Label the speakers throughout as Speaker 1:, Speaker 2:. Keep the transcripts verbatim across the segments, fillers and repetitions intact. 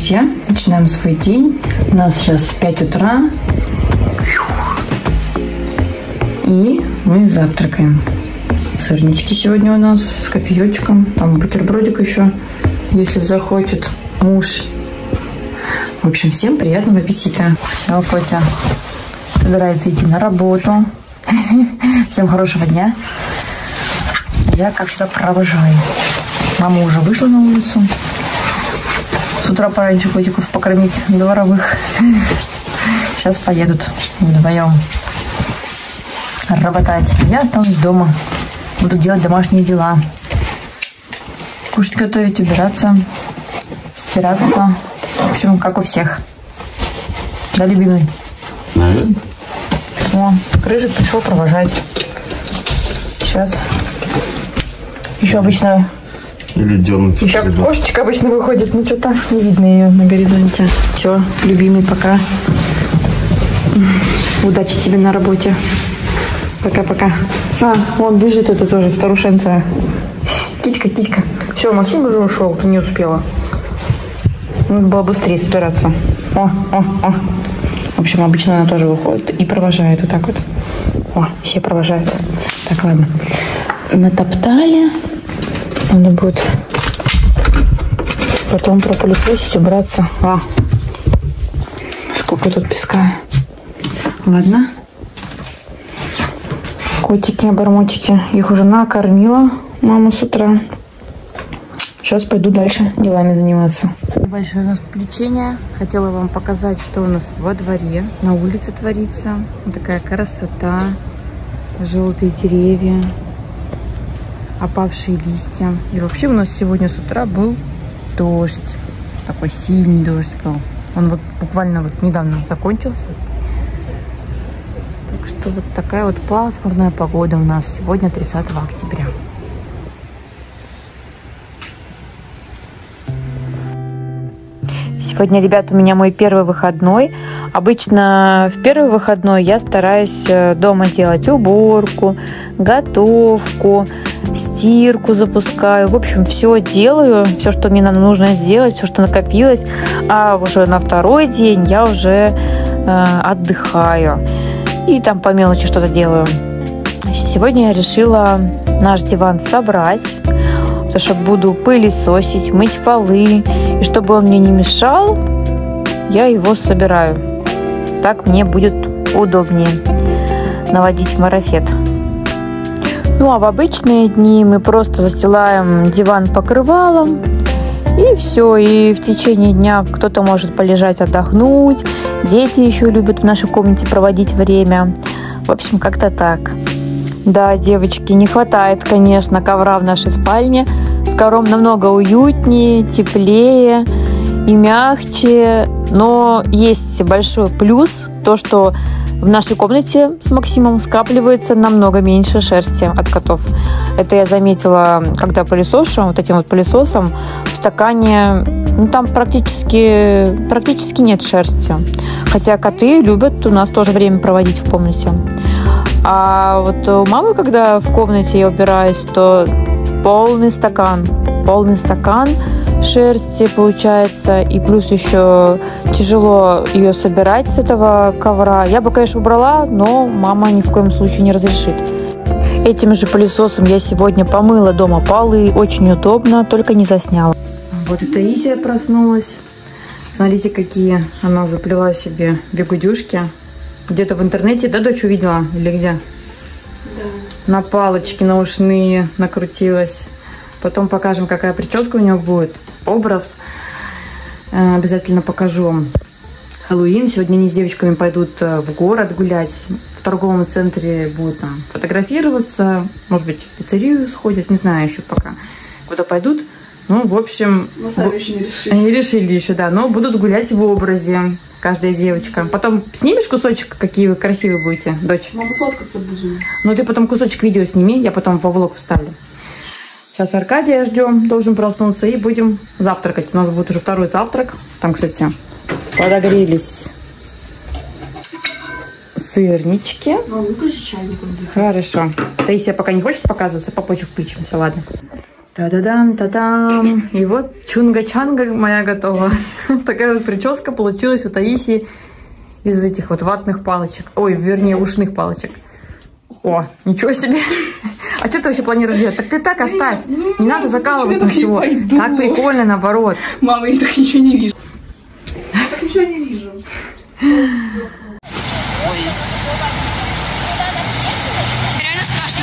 Speaker 1: друзья, начинаем свой день. У нас сейчас пять утра. И мы завтракаем. Сырнички сегодня у нас с кофеечком. Там бутербродик еще, если захочет муж. В общем, всем приятного аппетита. Все, Котя собирается идти на работу. Всем хорошего дня. Я, как всегда, провожаю. Мама уже вышла на улицу. С утра пораньше котиков покормить дворовых. Сейчас поедут вдвоем работать. Я останусь дома. Буду делать домашние дела. Кушать, готовить, убираться, стираться. В общем, как у всех. Да, любимый?
Speaker 2: Наверное.
Speaker 1: О, Крыжик пришел провожать. Сейчас. Еще обычно...
Speaker 2: Или дернуть.
Speaker 1: Еще кошечка обычно выходит, но что-то не видно ее на горизонте. Все, любимый, пока. Удачи тебе на работе. Пока-пока. А, вон бежит это тоже, старушенция. Китька, китька. Все, Максим уже ушел, ты не успела. Надо было быстрее собираться. О, о, о. В общем, обычно она тоже выходит и провожает вот так вот. О, все провожают. Так, ладно. Натоптали. Надо будет потом пропылесосить, убраться. А, сколько тут песка. Ладно. Котики, обормотики. Их уже накормила мама с утра. Сейчас пойду дальше делами заниматься. Большое у нас включение. Хотела вам показать, что у нас во дворе, на улице творится. Вот такая красота. Желтые деревья. Опавшие листья. И вообще у нас сегодня с утра был дождь. Такой сильный дождь был. Он вот буквально вот недавно закончился. Так что вот такая вот пасмурная погода у нас сегодня, тридцатого октября. Сегодня, ребят, у меня мой первый выходной. Обычно в первый выходной я стараюсь дома делать уборку, готовку, стирку запускаю. В общем, все делаю, все, что мне нужно сделать, все, что накопилось. А уже на второй день я уже э, отдыхаю. И там по мелочи что-то делаю. Сегодня я решила наш диван собрать. Потому что буду пылесосить, мыть полы. И чтобы он мне не мешал, я его собираю. Так мне будет удобнее наводить марафет. Ну а в обычные дни мы просто застилаем диван покрывалом. И все. И в течение дня кто-то может полежать, отдохнуть. Дети еще любят в нашей комнате проводить время. В общем, как-то так. Да, девочки, не хватает, конечно, ковра в нашей спальне. С ковром намного уютнее, теплее и мягче. Но есть большой плюс, то, что в нашей комнате с Максимом скапливается намного меньше шерсти от котов. Это я заметила, когда пылесошу, вот этим вот пылесосом в стакане, ну, там практически, практически нет шерсти. Хотя коты любят у нас тоже время проводить в комнате. А вот у мамы, когда в комнате я убираюсь, то полный стакан, полный стакан шерсти получается. И плюс еще тяжело ее собирать с этого ковра. Я бы, конечно, убрала, но мама ни в коем случае не разрешит. Этим же пылесосом я сегодня помыла дома полы. Очень удобно, только не засняла. Вот и Таисия проснулась. Смотрите, какие она заплела себе бигудюшки. Где-то в интернете, да, дочь увидела? Или где? Да. На палочки наушные накрутилась. Потом покажем, какая прическа у нее будет. Образ. Э, обязательно покажу вам. Хэллоуин. Сегодня они с девочками пойдут в город гулять. В торговом центре будут там фотографироваться. Может быть, в пиццерию сходят. Не знаю еще пока, куда пойдут. Ну, в общем...
Speaker 3: Мы сами еще не решили.
Speaker 1: Они решили еще, да. Но будут гулять в образе. Каждая девочка. Потом снимешь кусочек, какие вы красивые будете, дочь?
Speaker 3: Могу фоткаться будем.
Speaker 1: Ну, ты потом кусочек видео сними, я потом во влог вставлю. Сейчас Аркадия ждем, должен проснуться, и будем завтракать. У нас будет уже второй завтрак. Там, кстати, подогрелись сырнички.
Speaker 3: Ну, выключи чайник.
Speaker 1: Хорошо. Таисия пока не хочет показываться, попозже включимся, ладно. Та-да-дам, та-дам. И вот чунга-чанга моя готова. Такая вот прическа получилась у Таисии из этих вот ватных палочек. Ой, вернее, ушных палочек. О, ничего себе. А что ты вообще планируешь делать? Так ты так оставь. Не надо закалывать ничего. Так прикольно, наоборот.
Speaker 3: Мама, я так ничего не вижу. Я так ничего не вижу.
Speaker 4: Реально страшно.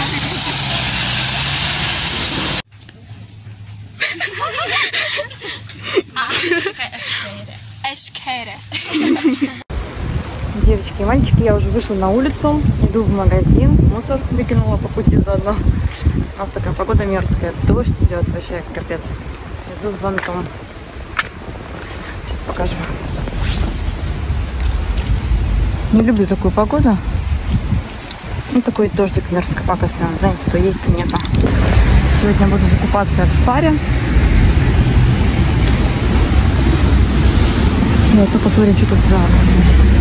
Speaker 1: Девочки и мальчики, я уже вышла на улицу, иду в магазин, мусор выкинула по пути заодно. У нас такая погода мерзкая, дождь идет, вообще капец. Иду с зонтом. Сейчас покажу. Не люблю такую погоду. Ну, такой дождик мерзко пакостный, знаете, то есть, то нету. Сегодня буду закупаться в Спаре. Я то посмотрим, что тут за акции.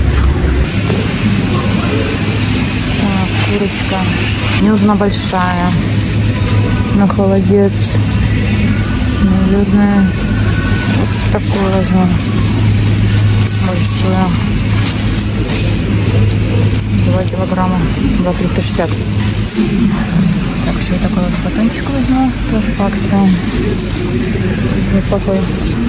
Speaker 1: Так, курочка. Мне нужна большая. На холодец. Наверное, вот такую возьму. Большую. два килограмма. два триста шестьдесят. Так, еще вот такой вот батончик возьму. Тоже по акции. Неплохой.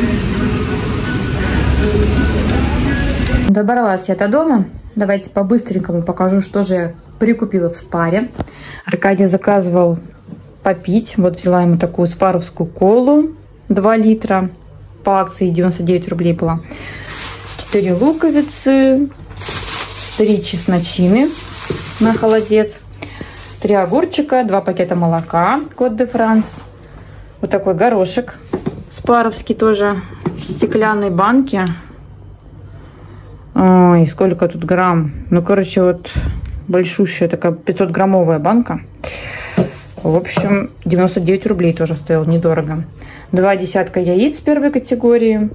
Speaker 1: Добралась я до дома. Давайте по-быстренькому покажу, что же я прикупила в Спаре. Аркадий заказывал попить. Вот взяла ему такую спаровскую колу. два литра. По акции девяносто девять рублей была. четыре луковицы. три чесночины на холодец. три огурчика. два пакета молока. Кот де Франс. Вот такой горошек. Спаровский тоже. В стеклянной банке. Ой, сколько тут грамм. Ну, короче, вот большущая такая пятьсот граммовая банка. В общем, девяносто девять рублей тоже стоил, недорого. Два десятка яиц первой категории.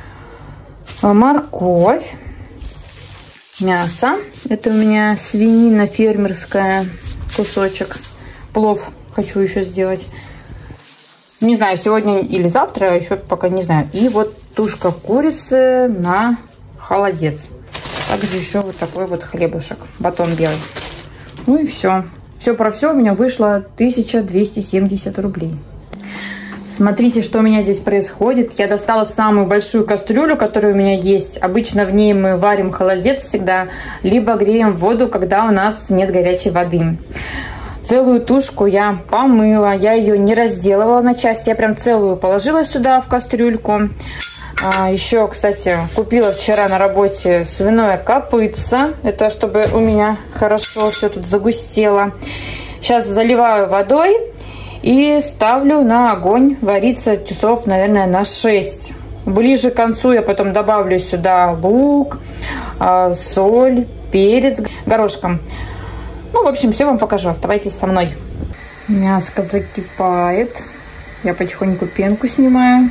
Speaker 1: Морковь. Мясо. Это у меня свинина фермерская. Кусочек. Плов хочу еще сделать. Не знаю, сегодня или завтра, еще пока не знаю. И вот тушка курицы на холодец. Также еще вот такой вот хлебушек. Батон белый. Ну и все. Все про все у меня вышло тысяча двести семьдесят рублей. Смотрите, что у меня здесь происходит. Я достала самую большую кастрюлю, которая у меня есть. Обычно в ней мы варим холодец всегда, либо греем воду, когда у нас нет горячей воды. Целую тушку я помыла, я ее не разделывала на части, я прям целую положила сюда в кастрюльку. А, еще, кстати, купила вчера на работе свиное копытце. Это чтобы у меня хорошо все тут загустело. Сейчас заливаю водой и ставлю на огонь вариться часов, наверное, на шесть. Ближе к концу я потом добавлю сюда лук, соль, перец горошком. Ну, в общем, все вам покажу. Оставайтесь со мной. Мяско закипает. Я потихоньку пенку снимаю.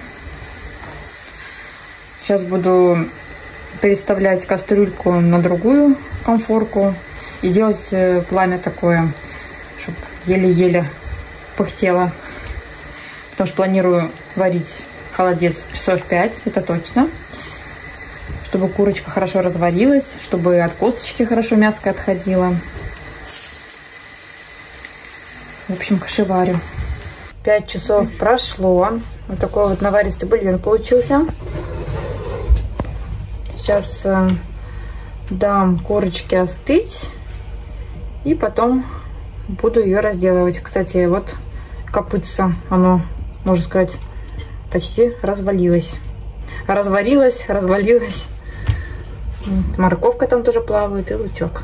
Speaker 1: Сейчас буду переставлять кастрюльку на другую конфорку и делать пламя такое, чтобы еле-еле пыхтело. Потому что планирую варить холодец часов пять, это точно. Чтобы курочка хорошо разварилась, чтобы от косточки хорошо мяско отходило. В общем, кашеварю. пять часов прошло. Вот такой вот наваристый бульон получился. Сейчас э, дам курочке остыть. И потом буду ее разделывать. Кстати, вот копытце, оно, можно сказать, почти развалилось. Разварилось, развалилось. Морковка там тоже плавает и лучок.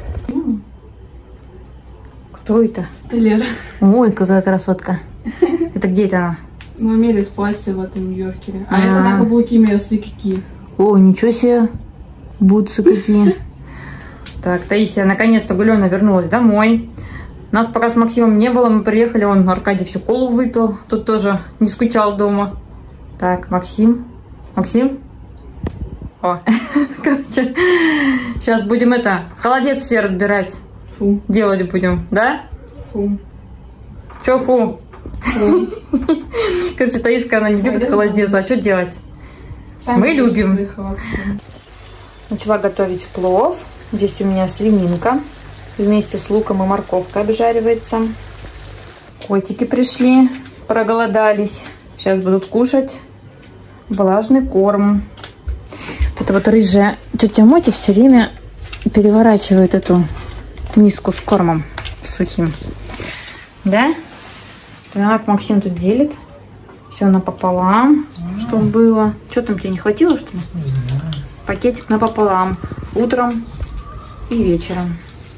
Speaker 1: Кто это?
Speaker 3: Это Лера.
Speaker 1: Ой, какая красотка. Это где это она?
Speaker 3: Ну, мерит платье в этом Нью-Йоркере. А, а это на каблуки мерзли какие.
Speaker 1: О, ничего себе. Бутсы какие. Так, Таисия наконец-то гулёна вернулась домой. Нас пока с Максимом не было, мы приехали, он Аркадий всю колу выпил. Тут тоже не скучал дома. Так, Максим. Максим? О, короче, сейчас будем это, холодец все разбирать.
Speaker 3: Фу.
Speaker 1: Делать будем, да?
Speaker 3: Фу.
Speaker 1: Чё фу? Короче, Таиска, она не любит холодец, а что делать?
Speaker 3: Сами
Speaker 1: Мы любим.
Speaker 3: свои холодцы.
Speaker 1: Начала готовить плов. Здесь у меня свининка. Вместе с луком и морковкой обжаривается. Котики пришли, проголодались. Сейчас будут кушать влажный корм. Вот это вот рыжая тетя Мотя все время переворачивает эту миску с кормом сухим. Да? Так, Максим тут делит. Все напополам, чтобы было. Что там, тебе не хватило, что ли? Пакетик напополам. Утром и вечером.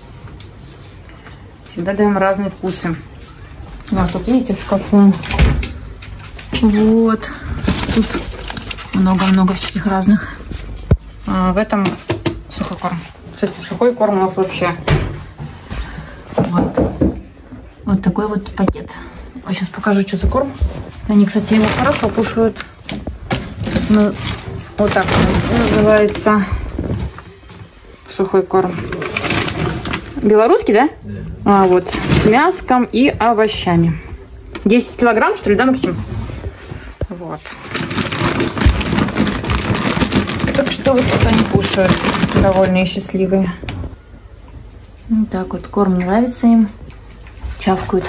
Speaker 1: Всегда даем разные вкусы. У нас тут, видите, в шкафу. Вот. Тут много-много всяких разных. А в этом сухой корм. Кстати, сухой корм у нас вообще. Вот. Вот такой вот пакет. Я сейчас покажу, что за корм. Они, кстати, его хорошо кушают. Ну, вот так называется сухой корм. Белорусский, да? Да. А, вот. С мяском и овощами. десять килограмм, что ли, да, Максим? Вот. Так что вот это они кушают. Довольные и счастливые. Вот так вот. Корм нравится им. Чавкают.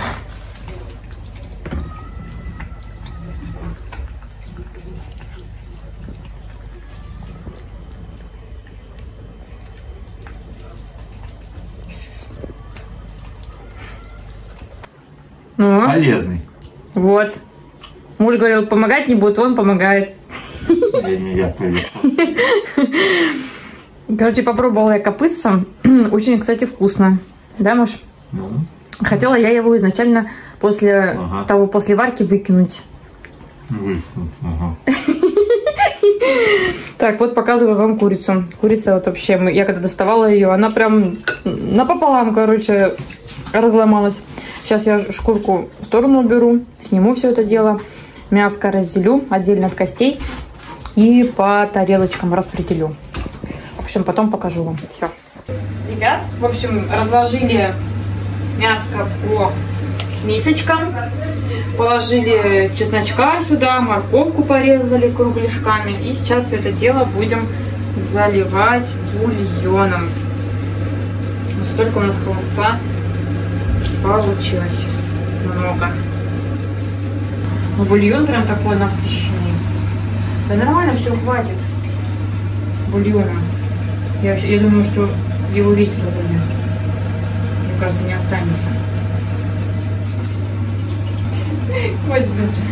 Speaker 1: Ну,
Speaker 2: полезный.
Speaker 1: Вот. Муж говорил, помогать не будет, он помогает.
Speaker 2: Я не я поверил.
Speaker 1: Короче, попробовала я копытца. Очень, кстати, вкусно. Да, муж?
Speaker 2: Ну.
Speaker 1: Хотела я его изначально после ага. того, после варки выкинуть.
Speaker 2: Выкинуть, ага.
Speaker 1: Так, вот показываю вам курицу. Курица вот вообще, я когда доставала ее, она прям напополам, короче, разломалась. Сейчас я шкурку в сторону уберу, сниму все это дело. Мяско разделю отдельно от костей и по тарелочкам распределю. В общем, потом покажу вам. Все. Ребят, в общем, разложили мяско по мисочкам. Положили чесночка сюда, морковку порезали кругляшками. И сейчас все это дело будем заливать бульоном. Вот столько у нас холодца получилось. Много. Но бульон прям такой насыщенный. Да нормально все хватит бульона. Я, я думаю, что его весь будет. Мне кажется, не останется. Хватит.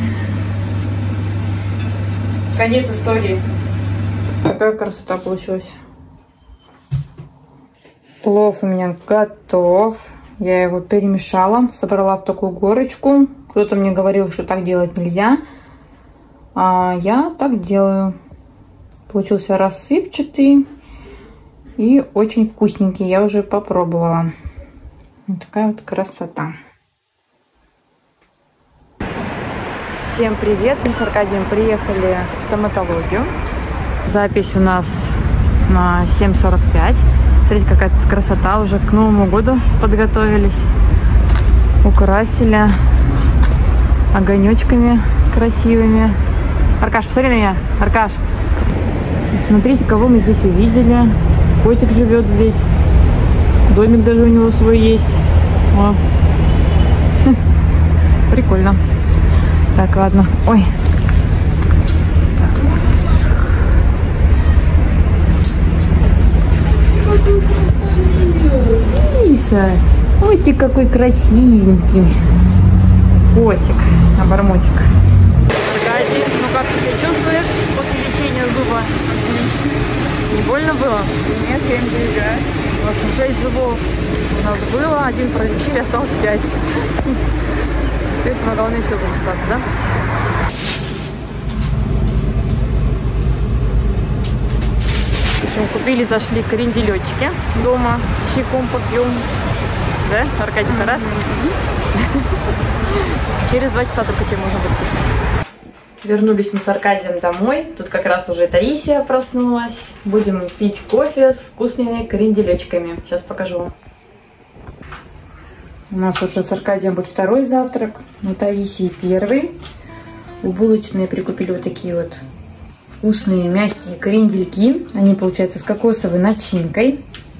Speaker 1: Конец истории. Какая красота получилась. Плов у меня готов. Я его перемешала, собрала в такую горочку. Кто-то мне говорил, что так делать нельзя. А я так делаю. Получился рассыпчатый и очень вкусненький. Я уже попробовала. Вот такая вот красота. Всем привет! Мы с Аркадием приехали в стоматологию. Запись у нас на семь сорок пять. Смотрите, какая тут красота. Уже к Новому году подготовились. Украсили огонечками красивыми. Аркаш, посмотри на меня. Аркаш. Смотрите, кого мы здесь увидели. Котик живет здесь. Домик даже у него свой есть. О. Прикольно. Так, ладно. Ой. Киса. Котик какой красивенький. Котик. Обормотик. Аркадий, ну как ты себя чувствуешь после лечения зуба? Отлично. Не больно было? Нет, я не переживаю. В общем, шесть зубов у нас было. Один пролечили, осталось пять. Теперь самое главное еще записаться, да? В общем, купили, зашли кренделечки дома, чайком попьем. Да, Аркадий, mm-hmm. раз? Через два часа только тебе можно будет кушать. Вернулись мы с Аркадием домой. Тут как раз уже Таисия проснулась. Будем пить кофе с вкусными кренделечками. Сейчас покажу вам. У нас уже с Аркадием будет второй завтрак. У Таисии первый. У булочной прикупили вот такие вот вкусные мягкие крендельки. Они получаются с кокосовой начинкой.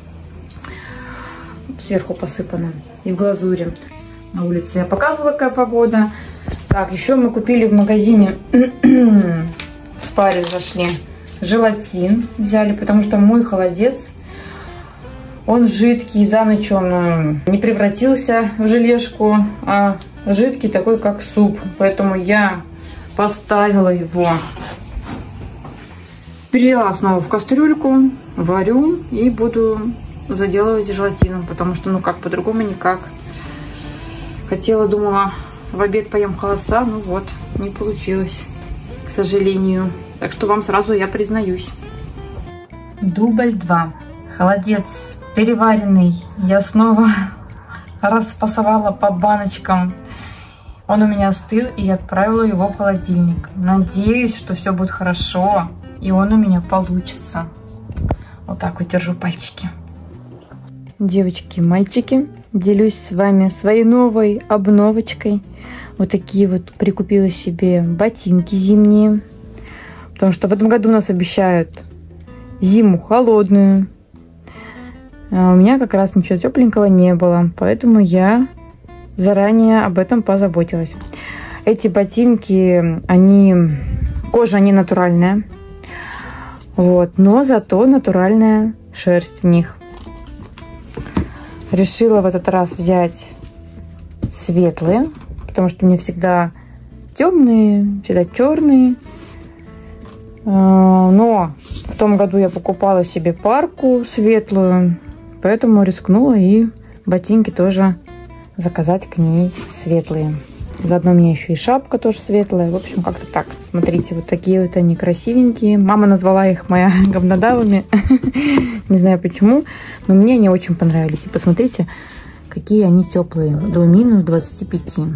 Speaker 1: Сверху посыпаны и в глазури. На улице я показывала, какая погода. Так, еще мы купили в магазине, в Спаре зашли, желатин взяли, потому что мой холодец, он жидкий, за ночь он не превратился в желешку, а жидкий такой, как суп. Поэтому я поставила его, перелила снова в кастрюльку, варю и буду заделывать желатином, потому что, ну как, по-другому никак. Хотела, думала, в обед поем холодца, ну вот, не получилось, к сожалению. Так что вам сразу я признаюсь. Дубль два. Холодец переваренный. Я снова распасовала по баночкам. Он у меня остыл, и я отправила его в холодильник. Надеюсь, что все будет хорошо, и он у меня получится. Вот так вот держу пальчики. Девочки, мальчики, делюсь с вами своей новой обновочкой. Вот такие вот прикупила себе ботинки зимние. Потому что в этом году нас обещают зиму холодную. А у меня как раз ничего тепленького не было. Поэтому я заранее об этом позаботилась. Эти ботинки, они... Кожа не натуральная. Вот. Но зато натуральная шерсть в них. Решила в этот раз взять светлые, потому что мне всегда темные, всегда черные. Но в том году я покупала себе парку светлую, поэтому рискнула и ботинки тоже заказать к ней светлые. Заодно у меня еще и шапка тоже светлая. В общем, как-то так. Смотрите, вот такие вот они красивенькие. Мама назвала их моя говнодавами. Не знаю почему, но мне они очень понравились. И посмотрите, какие они теплые. До минус двадцати пяти.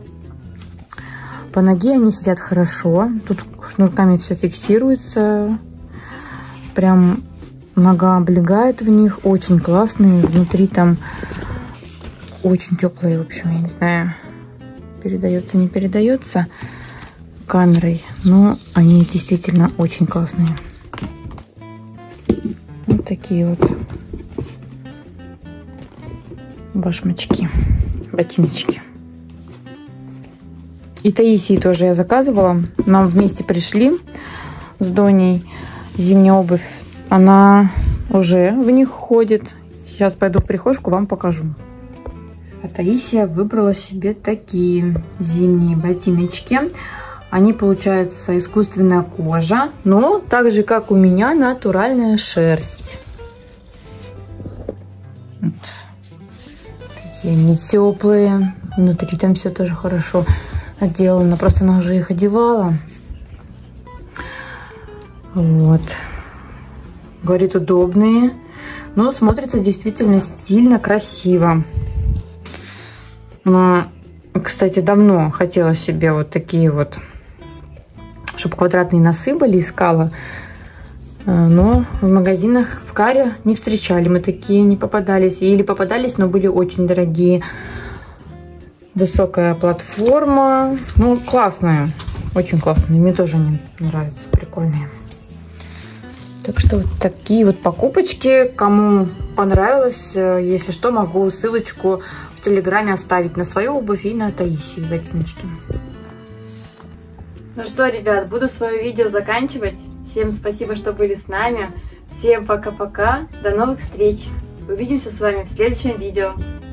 Speaker 1: По ноге они сидят хорошо. Тут шнурками все фиксируется. Прям нога облегает в них. Очень классные. Внутри там очень теплые. В общем, я не знаю, передается, не передается камерой, но они действительно очень классные. Вот такие вот башмачки, ботиночки. И Таисии тоже я заказывала. Нам вместе пришли с Доней зимняя обувь. Она уже в них ходит. Сейчас пойду в прихожку, вам покажу. А Таисия выбрала себе такие зимние ботиночки. Они, получаются, искусственная кожа, но так же, как у меня, натуральная шерсть. Вот. Такие они теплые. Внутри там все тоже хорошо отделано. Просто она уже их одевала. Вот. Говорит, удобные. Но смотрится действительно стильно, красиво. Но, кстати, давно хотела себе вот такие вот, чтобы квадратные носы были, искала. Но в магазинах в Каре не встречали. Мы такие не попадались. Или попадались, но были очень дорогие. Высокая платформа. Ну, классная. Очень классная. Мне тоже они нравятся. Прикольные. Так что вот такие вот покупочки. Кому понравилось, если что, могу ссылочку в Телеграме оставить на свою обувь и на Таисии ботиночки.
Speaker 5: Ну что, ребят, буду свое видео заканчивать. Всем спасибо, что были с нами. Всем пока-пока. До новых встреч. Увидимся с вами в следующем видео.